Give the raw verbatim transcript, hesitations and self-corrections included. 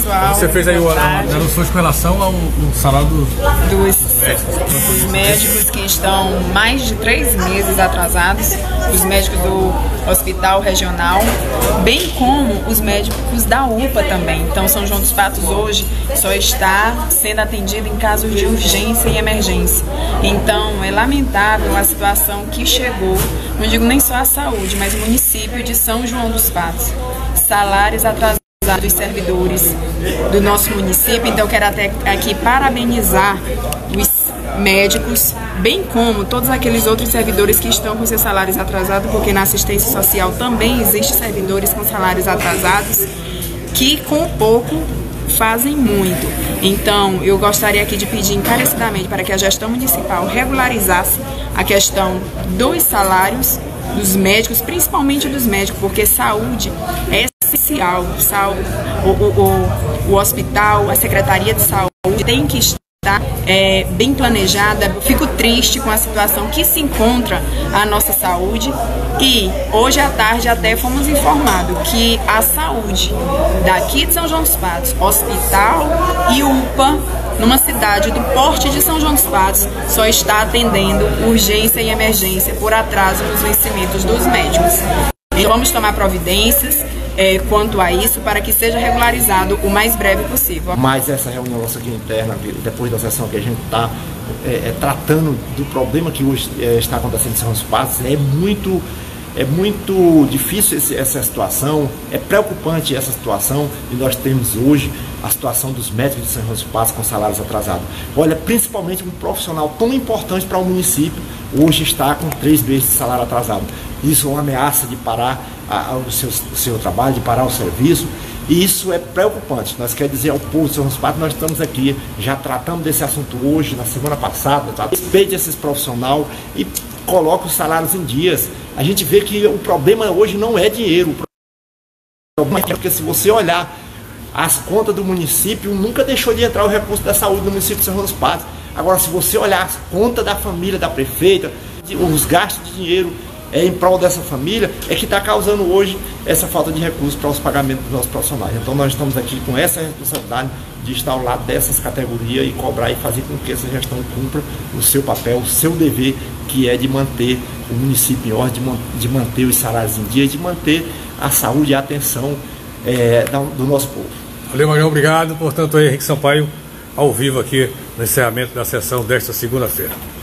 pessoal. Você fez aí o anúncio com relação ao, ao salário dos, dos médicos. Dos médicos que estão mais de três meses atrasados, os médicos do Hospital Regional, bem como os médicos da U P A também. Então, São João dos Patos hoje só está sendo atendido em casos de urgência e emergência. Então, é lamentável a situação que chegou, não digo nem só a saúde, mas o município de São João dos Patos. Salários atrasados dos servidores do nosso município. Então, eu quero até aqui parabenizar os médicos, bem como todos aqueles outros servidores que estão com seus salários atrasados, porque na assistência social também existem servidores com salários atrasados que com pouco fazem muito. Então, eu gostaria aqui de pedir encarecidamente para que a gestão municipal regularizasse a questão dos salários dos médicos, principalmente dos médicos, porque saúde é essencial. O, o, o, o hospital, a Secretaria de Saúde tem que estar é, bem planejada. Fico triste com a situação que se encontra a nossa saúde, e hoje à tarde até fomos informados que a saúde daqui de São João dos Patos, hospital e U P A, numa cidade do porte de São João dos Patos, só está atendendo urgência e emergência por atraso nos vencimentos dos médicos. Então vamos tomar providências é, quanto a isso para que seja regularizado o mais breve possível. Mas essa reunião nossa aqui interna, depois da sessão que a gente está é, é, tratando do problema que hoje é, está acontecendo em São João dos Patos, é muito... É muito difícil esse, essa situação, é preocupante essa situação, e nós temos hoje a situação dos médicos de São João dos Patos com salários atrasados. Olha, principalmente um profissional tão importante para o município, hoje está com três meses de salário atrasado. Isso é uma ameaça de parar a, a, o, seu, o seu trabalho, de parar o serviço, e isso é preocupante. Nós queremos dizer ao povo de São João dos Patos, nós estamos aqui, já tratamos desse assunto hoje, na semana passada, tá? Respeite esses profissionais e coloque os salários em dias. A gente vê que o problema hoje não é dinheiro, o problema é porque se você olhar as contas do município, nunca deixou de entrar o recurso da saúde no município de São João dos Patos. Agora, se você olhar as contas da família, da prefeita, os gastos de dinheiro é, em prol dessa família, é que está causando hoje essa falta de recursos para os pagamentos dos nossos profissionais. Então nós estamos aqui com essa responsabilidade de estar ao lado dessas categorias e cobrar e fazer com que essa gestão cumpra o seu papel, o seu dever, que é de manter o município em ordem, de manter os salários em dia, de manter a saúde e a atenção é, do nosso povo. Valeu, Magrão, obrigado. Portanto, aí, Henrique Sampaio, ao vivo aqui no encerramento da sessão desta segunda-feira.